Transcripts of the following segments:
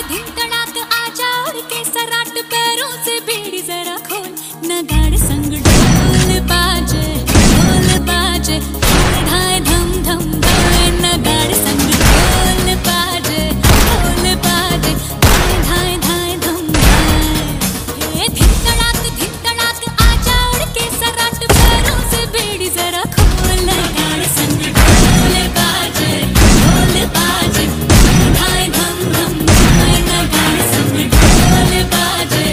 धिन तड़ाक आजा उड़ के सराट पैरों से बेड़ी जरा खोल नगाड़े संग ढोल बाजे ढाई धम धम ढाई नगाड़े संग ढोल बाजे ढाई ढाई धम ढाई धिन तड़ाक आजा उड़ के सराट पैरों से बेड़ी जरा खोल नगाड़े संग ढोल बाजे ढाई धम धम ढाई नगाड़े संग ढोल बाजे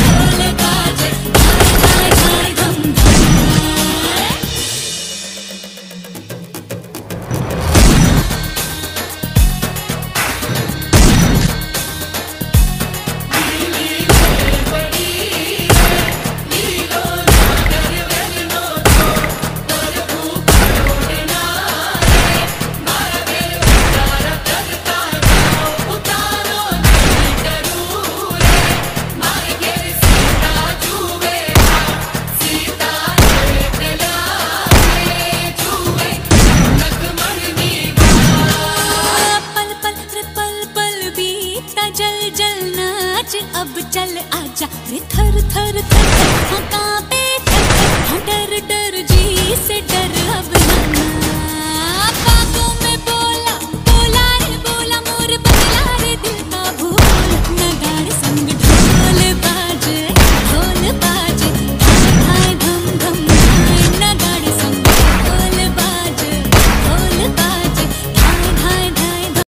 ढाई ढाई धम ढाई। जल जल नाच अब चल आजा रे थर थर